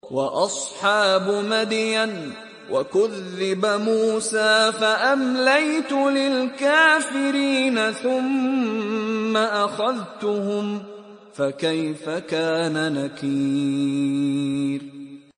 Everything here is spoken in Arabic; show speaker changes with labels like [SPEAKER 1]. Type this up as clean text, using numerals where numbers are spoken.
[SPEAKER 1] وأصحاب مدين وكذب موسى فأمليت للكافرين ثم أخذتهم فكيف كان نكير.